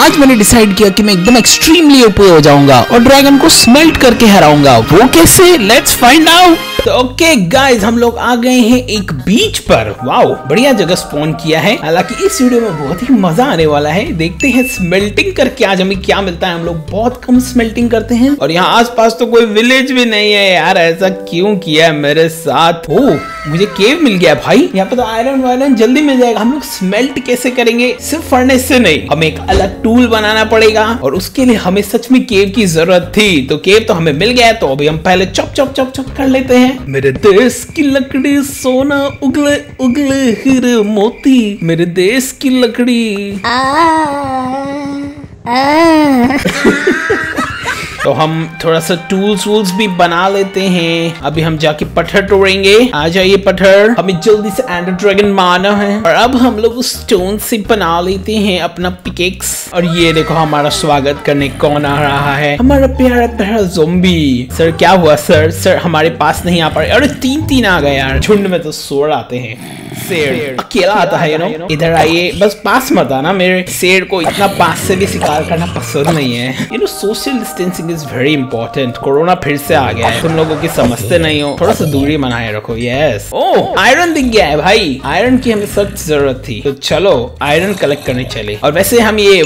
आज मैंने डिसाइड किया कि मैं एकदम एक्सट्रीमली ओपी हो जाऊंगा और ड्रैगन को स्मेल्ट करके हराऊंगा। वो कैसे? Let's find out. तो ओके गाइस, हम लोग आ गए हैं एक बीच पर। वाओ, बढ़िया जगह स्पॉन किया है। हालांकि इस वीडियो में बहुत ही मजा आने वाला है। देखते हैं स्मेल्टिंग करके आज हमें क्या मिलता है। हम लोग बहुत कम स्मेल्टिंग करते हैं और यहाँ आसपास तो कोई विलेज भी नहीं है यार। ऐसा क्यों किया है मेरे साथ? ओ, मुझे केव मिल गया भाई। यहाँ पे तो आयरन वायरन जल्दी मिल जाएगा। हम लोग स्मेल्ट कैसे करेंगे? सिर्फ फर्नेस से नहीं, हमें एक अलग टूल बनाना पड़ेगा और उसके लिए हमें सच में केव की जरूरत थी। तो केव तो हमें मिल गया, तो अभी हम पहले चॉप चॉप चॉप चॉप कर लेते हैं। मेरे देश की लकड़ी सोना उगले उगले हीरे मोती, मेरे देश की लकड़ी। तो हम थोड़ा सा टूल्स वूल्स भी बना लेते हैं। अभी हम जाके पत्थर तोड़ेंगे। आ जाइए पत्थर, हमें जल्दी से एंडर ड्रैगन मारना है। और अब हम लोग उस स्टोन से बना लेते हैं अपना पिकेक्स। और ये देखो हमारा स्वागत करने कौन आ रहा है, हमारा प्यारा प्यारा ज़ॉम्बी। सर क्या हुआ सर? सर हमारे पास नहीं आ पा रहे। अरे तीन आ गए यार। झुंड में तो शेर आते हैं। शेर अकेला आता है, यू नो। इधर आइए, बस पास मत आना। मेरे शेर को इतना पास से भी शिकार करना पसंद नहीं है। You know, social distancing is very important. Corona फिर से आ गया है, तुम लोगों की समझते नहीं हो। थोड़ा सा दूरी बनाए रखो। यस। ओह, आयरन दिख गया है भाई। आयरन की हमें सख्त जरूरत थी, तो चलो आयरन कलेक्ट करने चले। और वैसे हम ये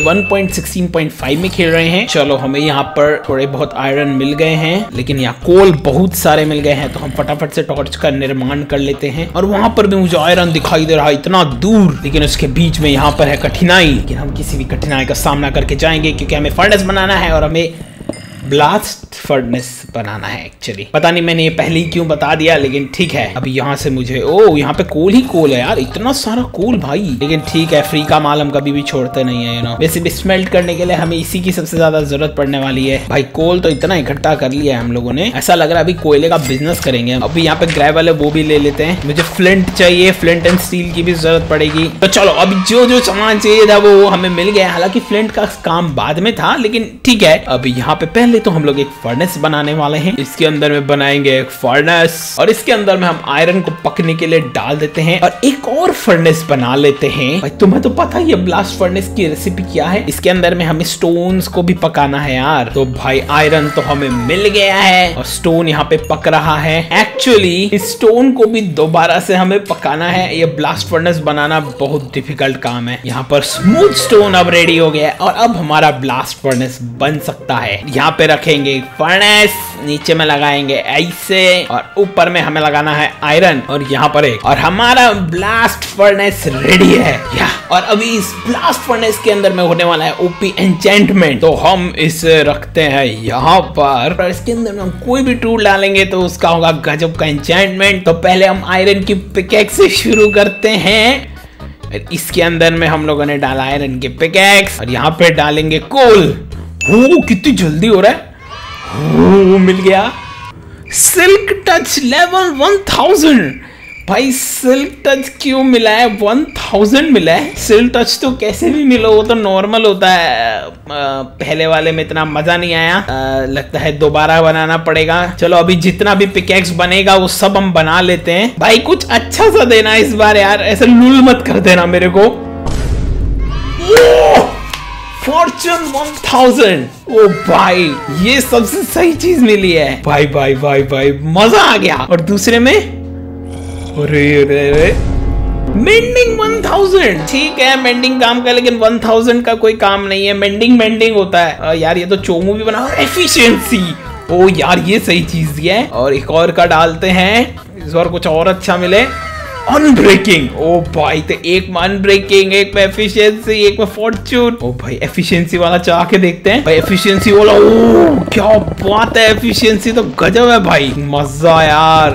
1.16.5 में खेल रहे हैं। चलो, हमें यहाँ पर थोड़े बहुत आयरन मिल गए हैं, लेकिन यहाँ कोल बहुत सारे मिल गए हैं। तो हम फटाफट से टॉर्च का निर्माण कर लेते हैं। और वहां पर भी मुझे आयरन दिखाई दे रहा है इतना दूर, लेकिन उसके बीच में यहाँ पर है कठिनाई। लेकिन हम किसी भी कठिनाई का सामना करके जाएंगे, क्योंकि हमें फर्नेस बनाना है और हमें ब्लास्ट फर्नेस बनाना है। एक्चुअली पता नहीं मैंने ये पहले ही क्यों बता दिया, लेकिन ठीक है। अभी यहाँ से मुझे यहाँ पे कोल ही कोल है यार। इतना सारा कोल भाई। लेकिन ठीक है, फ्री का माल हम कभी भी छोड़ते नहीं है, यू नो। वैसे भी स्मेल्ट करने के लिए हमें इसी की सबसे ज्यादा जरूरत पड़ने वाली है भाई। कोल तो इतना इकट्ठा कर लिया है हम लोगों ने, ऐसा लग रहा है अभी कोयले का बिजनेस करेंगे। अभी यहाँ पे ग्रेवल है, वो भी ले लेते हैं। मुझे फ्लिंट चाहिए, फ्लिंट एंड स्टील की भी जरूरत पड़ेगी। तो चलो, अभी जो सामान चाहिए था वो हमें मिल गया। हालांकि फ्लिंट का काम बाद में था, लेकिन ठीक है। अभी यहाँ पे पहले तो हम लोग एक फर्नेस बनाने वाले हैं। इसके अंदर में बनाएंगे एक फर्नेस और इसके अंदर में हम आयरन को पकने के लिए डाल देते हैं और एक और फर्नेस बना लेते हैं। भाई तुम्हें तो पता ही है ब्लास्ट फर्नेस की रेसिपी क्या है। इसके अंदर में हमें स्टोन्स को भी पकाना है यार। तो भाई आयरन तो हमें मिल गया है और स्टोन यहाँ पे पक रहा है। एक्चुअली इस स्टोन को भी दोबारा से हमें पकाना है। ये ब्लास्ट फर्नेस बनाना बहुत डिफिकल्ट काम है। यहाँ पर स्मूथ स्टोन अब रेडी हो गया और अब हमारा ब्लास्ट फर्नेस बन सकता है। यहाँ पे रखेंगे फर्नेस, नीचे में लगाएंगे ऐसे और ऊपर में हमें लगाना है आयरन और यहाँ पर एक, और हमारा ब्लास्ट फर्नेस रेडी है। और अभी इस ब्लास्ट फर्नेस के अंदर में होने वाला है ओपी एन्चेंटमेंट। तो हम इसे रखते हैं यहाँ पर और इसके अंदर में हम कोई भी टूल डालेंगे तो उसका होगा गजब का एन्चेंटमेंट। तो पहले हम आयरन की पिकेक्स से शुरू करते हैं। इसके अंदर में हम लोगों ने डाला आयरन के पिकेक्स और यहाँ पे डालेंगे कोल। हो, कितनी जल्दी हो रहा है। मिल गया सिल्क टच लेवल 1000। भाई सिल्क टच क्यों मिला है? 1000 मिला है। सिल्क टच तो कैसे भी मिलो, वो तो नॉर्मल होता है। पहले वाले में इतना मजा नहीं आया। लगता है दोबारा बनाना पड़ेगा। चलो, अभी जितना भी पिकेक्स बनेगा वो सब हम बना लेते हैं। भाई कुछ अच्छा सा देना इस बार यार, ऐसे लूल मत कर देना मेरे को। फॉर्चून 1000। ओ भाई, ये सबसे सही चीज मिली है। भाई भाई भाई भाई, मजा आ गया। और दूसरे में अरे मेंडिंग 1000। ठीक है, मेंडिंग काम का, लेकिन 1000 का कोई काम नहीं है। मेंडिंग होता है यार। ये तो चोमू भी बना। एफिशिएंसी, ओ यार ये सही चीज दिया है। और एक और का डालते हैं, इस बार कुछ और अच्छा मिले। अनब्रेकिंग। ओ भाई, तो एक में अनब्रेकिंग, एक में एफिशिएंसी, एक में फॉर्चून। ओ भाई, एफिशिएंसी वाला चाह के देखते हैं भाई। एफिशिएंसी वाला, ओ क्या बात है। एफिशिएंसी तो गजब है भाई, मजा यार।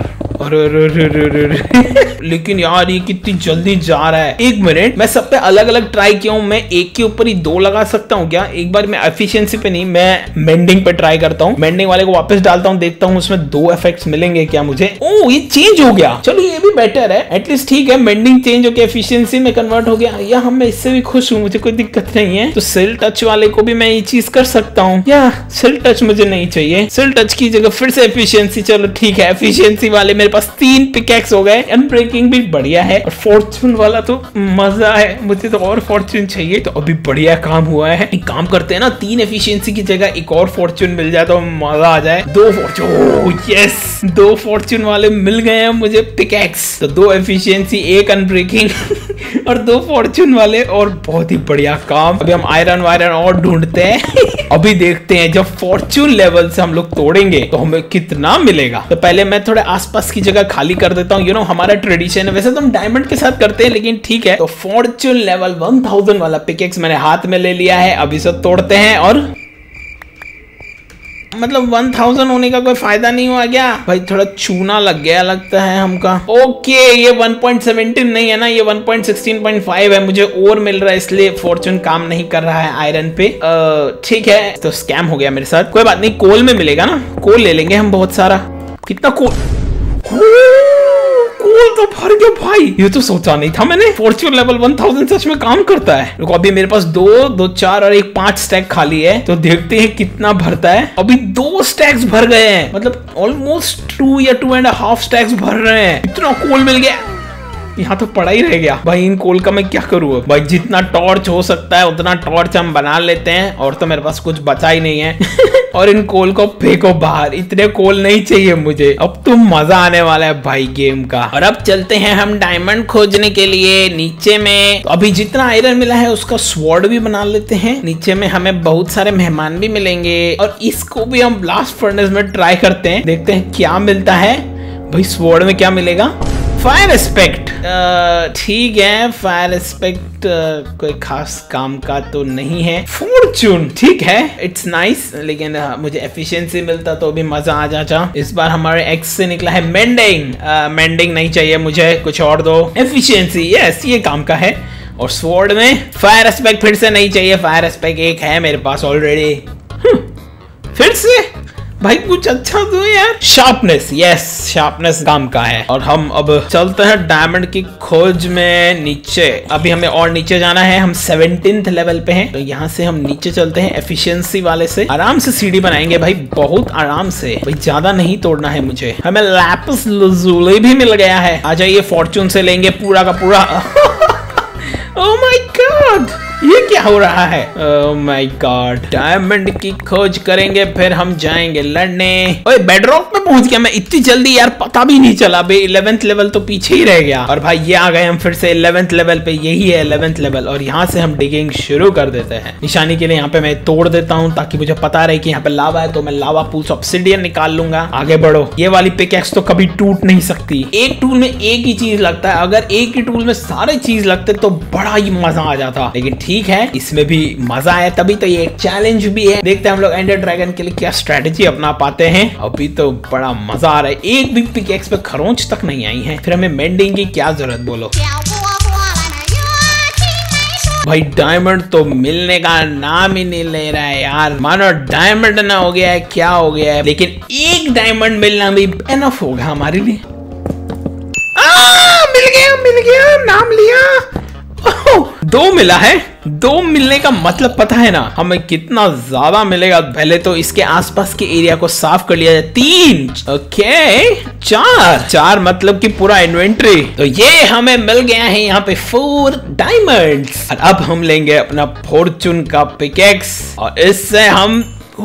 अरे लेकिन यार ये कितनी जल्दी जा रहा है। एक मिनट, मैं सब पे अलग अलग ट्राई किया हूँ। मैं एक के ऊपर ही 2 लगा सकता हूँ क्या? एक बार मैं एफिशिएंसी पे नहीं, मैं मेंडिंग पे ट्राई करता हूँ। मेंडिंग वाले को वापस डालता हूँ, देखता हूँ उसमें 2 इफेक्ट्स मिलेंगे क्या मुझे। ओ, ये चेंज हो गया। चलो, ये भी बेटर है एटलीस्ट। ठीक है, मेंडिंग चेंज होकर एफिशिएंसी में कन्वर्ट हो गया। या मैं इससे भी खुश हूँ, मुझे कोई दिक्कत नहीं है। तो सिल टच वाले को भी मैं ये चीज कर सकता हूँ। या सिल टच मुझे नहीं चाहिए, सिल टच की जगह फिर से एफिशिएंसी। चलो ठीक है, एफिशिएंसी वाले में मेरे पास 3 पिकैक्स हो गए। अनब्रेकिंग भी बढ़िया है और फॉर्चून वाला तो मजा है, मुझे तो और फॉर्चून चाहिए। तो अभी बढ़िया काम हुआ है। एक काम करते हैं ना, 3 एफिशिएंसी की जगह एक और फॉर्चून मिल जाए तो मजा आ जाए। 2 फॉर्चून, यस 2 फॉर्चून वाले मिल गए हैं मुझे पिकैक्स। तो 2 एफिशिएंसी, 1 अनब्रेकिंग और 2 फॉर्चून वाले, और बहुत ही बढ़िया काम। अभी हम आयरन वायरन और ढूंढते हैं। अभी देखते हैं जब फॉर्चून लेवल से हम लोग तोड़ेंगे तो हमें कितना मिलेगा। तो पहले मैं थोड़े आसपास की जगह खाली कर देता हूँ। हमारा ट्रेडिशन है, वैसे तो हम डायमंड के साथ करते हैं लेकिन ठीक है। तो फॉर्चून लेवल 1000 वाला पिकेक्स मैंने हाथ में ले लिया है। अभी सब तोड़ते हैं और मतलब 1000 होने का कोई फायदा नहीं हुआ क्या भाई? थोड़ा चूना लग गया लगता है हमका। ओके, ये 1.17 नहीं है ना, ये 1.16.5 है। मुझे और मिल रहा है इसलिए फॉर्चून काम नहीं कर रहा है आयरन पे। ठीक है, तो स्कैम हो गया मेरे साथ। कोई बात नहीं, कोल में मिलेगा ना, कोल ले लेंगे हम बहुत सारा। कितना कोल? कोल तो भर गया भाई, ये तो सोचा नहीं था मैंने। फॉर्चून लेवल 1000 सच में काम करता है। देखो अभी मेरे पास 2 4 और एक 5 स्टैक खाली है, तो देखते हैं कितना भरता है। अभी 2 स्टैक्स भर गए हैं, मतलब ऑलमोस्ट 2 या 2.5 स्टैक्स भर रहे हैं। इतना कोल मिल गया, यहाँ तो पड़ा ही रह गया भाई। इन कोल का मैं क्या करूँ भाई? जितना टॉर्च हो सकता है उतना टॉर्च हम बना लेते हैं, और तो मेरे पास कुछ बचा ही नहीं है। और इन कोल को फेंको बाहर, इतने कोल नहीं चाहिए मुझे। अब तो मजा आने वाला है भाई गेम का। और अब चलते हैं हम डायमंड खोजने के लिए नीचे में। तो अभी जितना आयरन मिला है उसका स्वॉर्ड भी बना लेते हैं। नीचे में हमें बहुत सारे मेहमान भी मिलेंगे, और इसको भी हम ब्लास्ट फर्नेस में ट्राई करते हैं, देखते हैं क्या मिलता है। भाई स्वॉर्ड में क्या मिलेगा? Fire aspect. ठीक है, फायर एस्पेक्ट कोई खास काम का तो नहीं है। फॉर्चून ठीक है, इट्स नाइस, लेकिन मुझे एफिशिएंसी मिलता तो भी मजा आ जाता। इस बार हमारे एक्स से निकला है मेंडिंग। मेंडिंग नहीं चाहिए मुझे, कुछ और दो। एफिशिएंसी, यस ये काम का है। और स्वॉर्ड में फायर एस्पेक्ट फिर से नहीं चाहिए, फायर एस्पेक्ट एक है मेरे पास ऑलरेडी। फिर से भाई कुछ अच्छा दो यार। शार्पनेस, यस शार्पनेस काम का है। और हम अब चलते हैं डायमंड की खोज में नीचे। अभी हमें और नीचे जाना है, हम 17th लेवल पे हैं, तो यहाँ से हम नीचे चलते हैं। एफिशिएंसी वाले से आराम से सीढ़ी बनाएंगे भाई, बहुत आराम से भाई, ज्यादा नहीं तोड़ना है मुझे। हमें लैपिस लजुली भी मिल गया है। आ जाइए, फॉर्चून से लेंगे पूरा का पूरा। ओह माय गॉड, ये क्या हो रहा है? ओह माय गॉड, डायमंड की खोज करेंगे फिर हम जाएंगे लड़ने। ओए बेडरॉक पे पहुंच गया मैं इतनी जल्दी यार, पता भी नहीं चला बे। 11th लेवल तो पीछे ही रह गया। और भाई ये आ गए हम फिर से 11th लेवल पे, यही है 11th लेवल। और यहाँ से हम डिगिंग शुरू कर देते हैं। निशानी के लिए यहाँ पे मैं तोड़ देता हूँ ताकि मुझे पता रहे कि यहाँ पे लावा है, तो मैं लावा पूल से ऑब्सिडियन निकाल लूंगा। आगे बढ़ो, ये वाली पिकैक्स तो कभी टूट नहीं सकती। एक टूल में एक ही चीज लगता है, अगर एक ही टूल में सारे चीज लगते तो बड़ा ही मजा आ जाता। लेकिन ठीक है, इसमें भी मजा है, तभी तो ये एक चैलेंज भी है। देखते हैं हम लोग एंडर ड्रैगन के लिए क्या स्ट्रेटेजी अपना पाते हैं। अभी तो बड़ा मजा आ रहा है, एक भी पिकैक्स पे खरोंच तक नहीं आई है, फिर हमें मेंडिंग की क्या जरूरत बोलो। भाई डायमंड तो मिलने का नाम ही नहीं ले रहा है यार, मानो डायमंड ना हो गया है, क्या हो गया है। लेकिन एक डायमंड मिलना भी एनफ होगा हमारे लिए। मिल गया, नाम लिया। 2 मिला है। 2 मिलने का मतलब पता है ना हमें कितना ज्यादा मिलेगा। पहले तो इसके आसपास के एरिया को साफ कर लिया जाए। 3, ओके 4 मतलब कि पूरा इन्वेंट्री। तो ये हमें मिल गया है यहाँ पे 4 डायमंड्स। और अब हम लेंगे अपना फॉर्चून का पिकैक्स, और इससे हम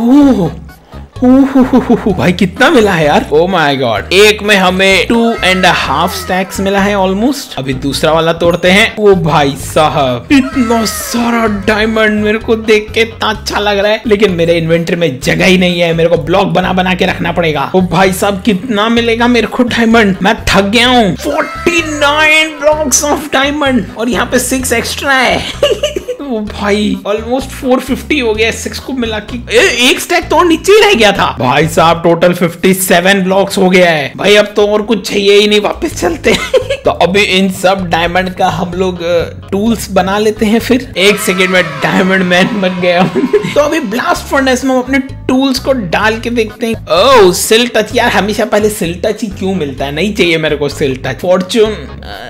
भाई कितना मिला है यार, ओ माय गॉड। एक में हमें 2.5 स्टैक्स मिला है ऑलमोस्ट। अभी दूसरा वाला तोड़ते हैं। ओ भाई साहब, इतना सारा डायमंड मेरे को देख के इतना अच्छा लग रहा है, लेकिन मेरे इन्वेंटरी में जगह ही नहीं है, मेरे को ब्लॉक बना बना के रखना पड़ेगा। ओ भाई साहब, कितना मिलेगा मेरे को डायमंड? मैं थक गया हूँ। 49 ब्लॉक्स ऑफ डायमंड, और यहाँ पे 6 एक्स्ट्रा है। ओ भाई ऑलमोस्ट 450 हो गया 6 को मिला के। एक स्टैक तो नीचे ही रह गया था भाई साहब। टोटल 57 ब्लॉक्स हो गया है भाई। अब तो और कुछ चाहिए ही नहीं, वापस चलते हैं। तो अभी इन सब डायमंड का हम लोग टूल्स बना लेते हैं। फिर 1 सेकेंड में डायमंड मैन बन गया। तो अभी ब्लास्ट फर्नेस में हम अपने टूल्स को डाल के देखते हैं। ओह सिल्क टच, यार हमेशा पहले सिल्क टच ही क्यों मिलता है? नहीं चाहिए मेरे को सिल्क टच।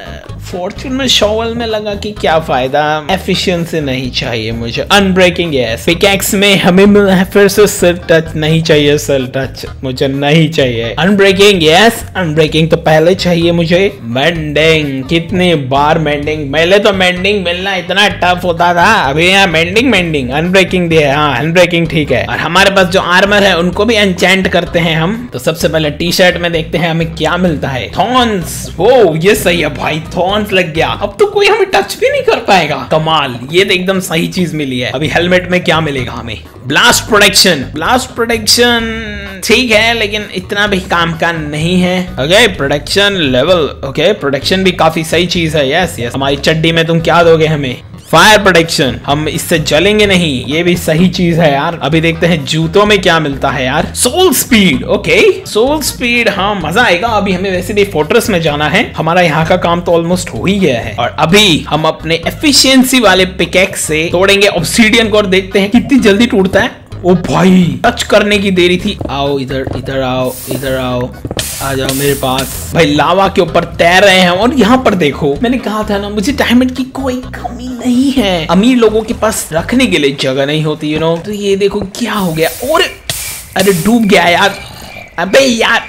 फॉर्चून में शॉवल में लगा कि क्या फायदा, एफिशिएंसी नहीं चाहिए मुझे। अनब्रेकिंग यस, पिकैक्स में हमें मिला है फिर से सिर टच, नहीं चाहिए सिर टच, मुझे नहीं चाहिए। अनब्रेकिंग यस, अनब्रेकिंग तो पहले चाहिए मुझे। मेंडिंग, कितनी बार मेंडिंग, पहले तो मेंडिंग मिलना इतना टफ होता था, अभी यहाँ मेंडिंग अनब्रेकिंग दिया। हाँ अनब्रेकिंग ठीक है। और हमारे पास जो आर्मर है उनको भी एन्चेंट करते हैं हम। तो सबसे पहले टी शर्ट में देखते हैं हमें क्या मिलता है। थॉर्न्स, वो ये सही है भाई, थॉर्न्स लग गया, अब तो कोई हमें टच भी नहीं कर पाएगा। कमाल, ये तो एकदम सही चीज मिली है। अभी हेलमेट में क्या मिलेगा हमें? ब्लास्ट प्रोटेक्शन, ब्लास्ट प्रोटेक्शन ठीक है लेकिन इतना भी काम का नहीं है। Okay protection level, okay protection भी काफी सही चीज है। यस यस, हमारी चड्डी में तुम क्या दोगे हमें? फायर प्रोटेक्शन, हम इससे जलेंगे नहीं, ये भी सही चीज है यार। अभी देखते हैं जूतों में क्या मिलता है यार। Soul speed, okay soul speed, हाँ मजा आएगा। अभी हमें वैसे भी फोर्ट्रेस में जाना है, हमारा यहाँ का काम तो ऑलमोस्ट हो ही गया है। और अभी हम अपने एफिशिएंसी वाले पिकैक्स से तोड़ेंगे ऑब्सीडियन को और देखते हैं कितनी जल्दी टूटता है। ओ भाई टच करने की देरी थी। आओ इधर, इधर आओ, इधर आओ, आ जाओ मेरे पास। भाई लावा के ऊपर तैर रहे हैं और यहाँ पर देखो, मैंने कहा था ना मुझे डायमंड की कोई कमी नहीं है। अमीर लोगों के पास रखने के लिए जगह नहीं होती, यू नो। तो ये देखो क्या हो गया, और अरे डूब गया यार, अबे यार।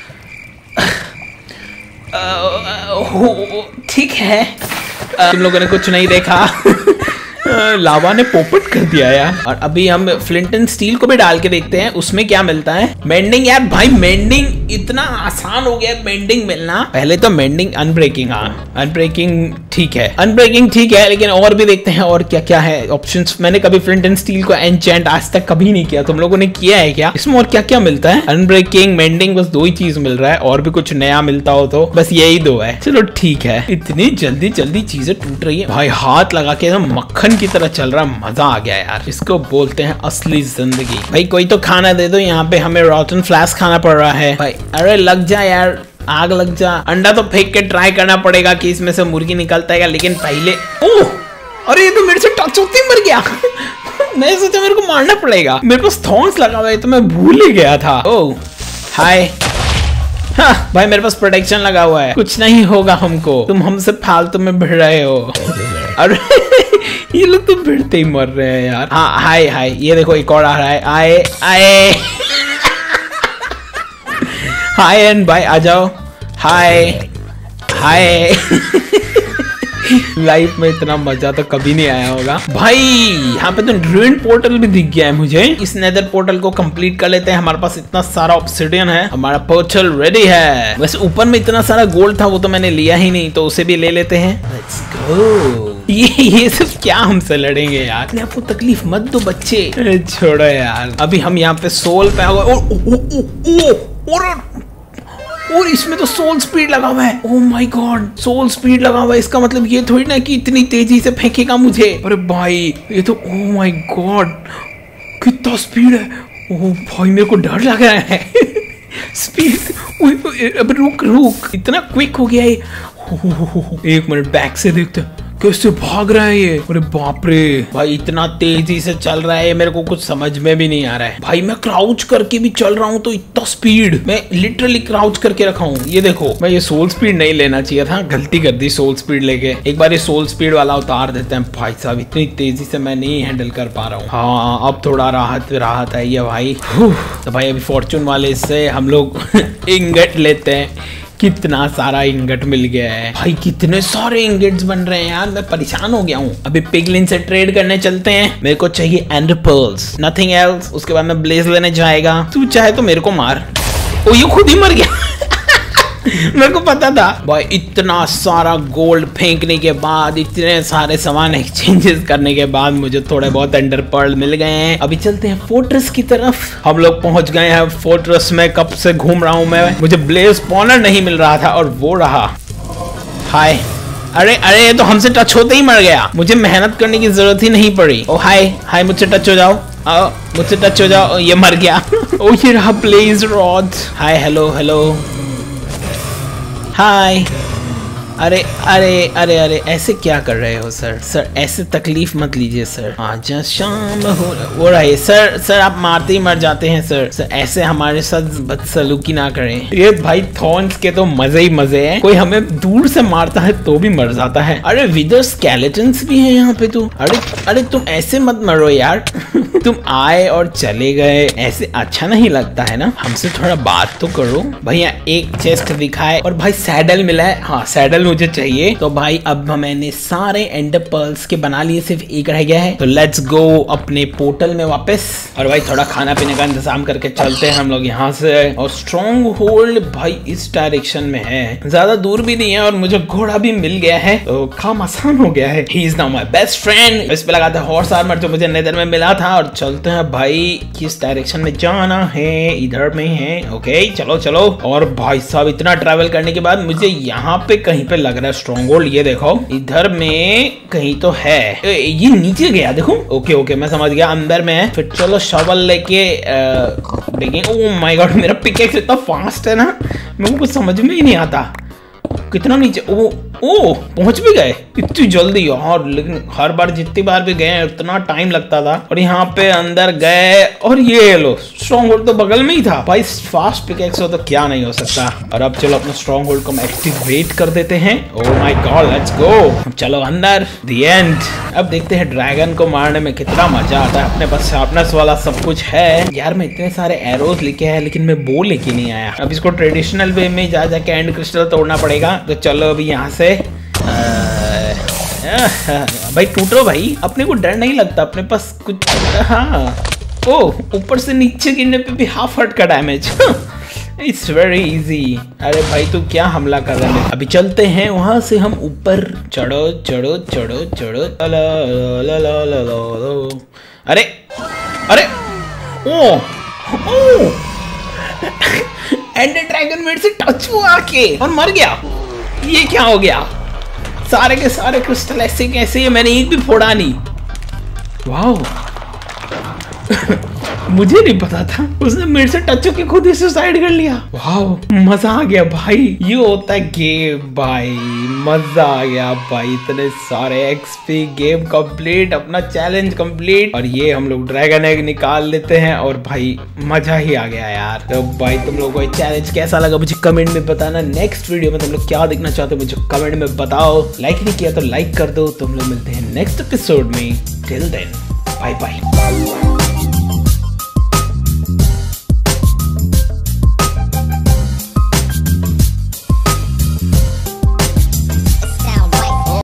ठीक है, तुम लोगों ने कुछ नहीं देखा। लावा ने पोपट कर दिया यार। और अभी हम फ्लिंट एंड स्टील को भी डाल के देखते हैं उसमें क्या मिलता है। मेंडिंग यार, भाई मेंडिंग इतना आसान हो गया मेंडिंग मिलना। पहले तो मेंडिंग, अनब्रेकिंग, हाँ अनब्रेकिंग ठीक है, अनब्रेकिंग ठीक है, लेकिन और भी देखते हैं और क्या क्या है ऑप्शंस। मैंने कभी फ्लिंट एंड स्टील को एन्चेंट आज तक कभी नहीं किया, तुम लोगों ने किया है क्या? इसमें और क्या क्या मिलता है? अनब्रेकिंग, मेंडिंग, बस दो ही चीज मिल रहा है, और भी कुछ नया मिलता हो तो बस यही दो है। चलो ठीक है, इतनी जल्दी जल्दी चीजें टूट रही है भाई, हाथ लगा के एकदम मक्खन की तरह चल रहा, मजा आ गया यार। इसको बोलते हैं असली जिंदगी। भाई कोई तो खाना दे दो, यहाँ पे हमें रॉटन फ्लैश खाना पड़ रहा है भाई। अरे लग जा यार, आग लग जा। अंडा तो फेंक के ट्राई करना पड़ेगा कि इसमें से मुर्गी निकलता है, लेकिन पहले ओह अरे ये तो मेरे से टच होते ही मर गया। मैं सोचा मेरे को मारना पड़ेगा, मेरे पास थॉर्न्स लगा हुआ है तो मैं भूल ही गया था। ओह हाय, हाँ, भाई मेरे पास प्रोटेक्शन लगा हुआ है, कुछ नहीं होगा हमको, तुम हमसे फालतू में भिड़ रहे हो। अरे ये लोग तो भिड़ते ही मर रहे हैं यार। हाँ हाय हाय, ये देखो एक और आ रहा है, आए आए। हाय एंड भाई आ जाओ, हाय हाय। लाइफ में इतना मजा तो कभी नहीं आया होगा भाई। यहाँ पे तो ड्रूइंड पोर्टल भी दिख गया है मुझे। इस नेदर पोर्टल को कंप्लीट कर लेते हैं, हमारे पास इतना सारा ऑब्सिडियन है, हमारा पोर्टल रेडी है। वैसे ऊपर में इतना सारा गोल्ड था वो तो मैंने लिया ही नहीं, तो उसे भी ले लेते हैं। Let's go. ये सब क्या हमसे लड़ेंगे यार, अपने आपको तकलीफ मत दो बच्चे, छोड़ो यार। अभी हम यहाँ पे सोल पे और इसमें तो सोल स्पीड लगा हुआ है। Oh my god, soul speed लगा हुआ है, इसका मतलब ये थोड़ी ना कि इतनी तेजी से फेंकेगा मुझे। अरे भाई ये तो ओह माय गॉड कितना स्पीड है। ओह भाई मेरे को डर लग रहा है। स्पीड, अब रुक रुक, इतना क्विक हो गया है। एक मिनट बैक से देखते कैसे भाग रहा है ये। अरे बाप रे भाई, इतना तेजी से चल रहा है मेरे को कुछ समझ में भी नहीं आ रहा है भाई। मैं क्राउच करके भी चल रहा हूँ तो इतना स्पीड, मैं लिटरली क्राउच करके रखा हूँ। ये देखो, मैं ये सोल स्पीड नहीं लेना चाहिए था, गलती कर दी सोल स्पीड लेके। एक बार ये सोल स्पीड वाला उतार देते हैं भाई साहब, इतनी तेजी से मैं नहीं हैंडल कर पा रहा हूँ। हाँ अब थोड़ा राहत है ये भाई। तो भाई अभी फॉर्चून वाले से हम लोग इंगट लेते हैं। कितना सारा इंगट मिल गया है भाई, कितने सारे इंगट्स बन रहे हैं यार, मैं परेशान हो गया हूँ। अभी पिगलिन से ट्रेड करने चलते हैं, मेरे को चाहिए एंडर पर्ल्स, नथिंग एल्स। उसके बाद मैं ब्लेज लेने जाएगा, तू चाहे तो मेरे को मार। ओ ये खुद ही मर गया। मेरे को पता था भाई, इतना सारा गोल्ड फेंकने के बाद, इतने सारे सामान एक्सचेंजेस करने के बाद मुझे थोड़े बहुत एंडर पर्ल मिल गए हैं। अभी चलते हैं फोर्ट्रेस की तरफ। हम लोग पहुंच गए हैं फोर्ट्रेस में, कब से घूम रहा हूं मैं, मुझे ब्लेज स्पॉनर नहीं मिल रहा था और वो रहा। हाय, अरे अरे ये तो हमसे टच होते ही मर गया, मुझे मेहनत करने की जरूरत ही नहीं पड़ी। ओ हाय हाय, मुझसे टच हो जाओ, आओ मुझसे टच हो जाओ। ये मर गया। ओ ये रहा blaze rod. Hi hello hello hi. अरे अरे अरे अरे ऐसे क्या कर रहे हो सर? सर ऐसे तकलीफ मत लीजिए सर। आजा शाम हो रहा है सर। सर आप मारते ही मर जाते हैं सर। सर ऐसे हमारे साथ बदसलूकी ना करें। ये भाई थॉर्न्स के तो मजे ही मजे हैं। कोई हमें दूर से मारता है तो भी मर जाता है। अरे विदर स्केलेटन्स भी हैं यहाँ पे तो। अरे तुम ऐसे मत मरो यार। तुम आए और चले गए, ऐसे अच्छा नहीं लगता है ना। हमसे थोड़ा बात तो करो। भैया एक चेस्ट दिखाए और भाई सैडल मिला है। हाँ सैडल मुझे चाहिए। तो भाई अब मैंने सारे एंडर पर्ल्स के बना लिए, सिर्फ एक रह गया है। तो लेट्स गो अपने पोर्टल में वापस। और भाई थोड़ा खाना पीने का इंतजाम करके चलते हैं हम लोग यहाँ से। और स्ट्रॉन्ग होल्ड भाई इस डायरेक्शन में है, ज्यादा दूर भी नहीं है। और मुझे घोड़ा भी मिल गया है तो काम आसान हो गया है। He is now my best friend. इस पे लगाते हैं हॉर्स आर्मर जो मुझे नेदर में मिला था। और चलते हैं भाई किस डायरेक्शन में जाना है। इधर में है। ओके चलो चलो। और भाई साहब इतना ट्रैवल करने के बाद मुझे यहाँ पे कहीं पे लग रहा है स्ट्रॉन्ग होल्ड। ये देखो इधर में कहीं तो है। ये नीचे गया देखो। ओके ओके मैं समझ गया अंदर में है। फिर चलो शवल लेके देखें। ओह माय गॉड मेरा पिकेक्स इतना फास्ट है ना, मेरे को कुछ समझ में ही नहीं आता। कितना नीचे। ओ पहुंच भी गए इतनी जल्दी यार। लेकिन हर बार जितनी बार भी गए उतना टाइम लगता था। और यहाँ पे अंदर गए और ये लो स्ट्रॉन्ग होल्ड तो बगल में ही था। भाई फास्ट पिकेक्स हो तो क्या नहीं हो सकता। और अब चलो अपना स्ट्रॉन्ग होल्ड को हम एक्टिवेट कर देते हैं। Oh my god let's go. चलो अंदर द एंड। अब देखते हैं ड्रैगन को मारने में कितना मजा आता है। अपने पास शार्पनेस वाला सब कुछ है यार। मैं इतने सारे एरोज लेके आया लेकिन मैं बो लेके नहीं आया। अब इसको ट्रेडिशनल वे में जा जाके एंड क्रिस्टल तोड़ना पड़ेगा। तो चलो अभी यहाँ से भाई टूटो भाई। अपने को डर नहीं लगता, अपने पास कुछ। हाँ ओ ऊपर से नीचे गिरने पे भी हाफ हर्ट का डैमेज। It's very easy. अरे भाई तू क्या हमला कर रहा है? अभी चलते हैं वहां से हम ऊपर। चढ़ो चढ़ो चढ़ो चढ़ो। अरे अरे ओ एंडर ड्रैगन मेरे से टच हुआ आके और मर गया। ये क्या हो गया? सारे के सारे क्रिस्टल ऐसे कैसे है? मैंने एक भी फोड़ा नहीं। वाओ मुझे नहीं पता था। उसने मेरे से टच होके खुद ही सुसाइड कर लिया। वाओ मजा आ गया भाई। ये होता है गेम भाई। मजा आ गया भाई। इतने सारे एक्सपी, गेम कंप्लीट, अपना चैलेंज कंप्लीट। और ये हम लोग ड्रैगन एग निकाल लेते हैं। और भाई मजा ही आ गया यार। तो भाई तुम लोगों को ये चैलेंज कैसा लगा मुझे कमेंट में बताना। नेक्स्ट वीडियो में तुम लोग क्या देखना चाहते हो मुझे कमेंट में बताओ। लाइक नहीं किया तो लाइक कर दो। तुम लोग मिलते हैं नेक्स्ट एपिसोड में। Till then bye bye.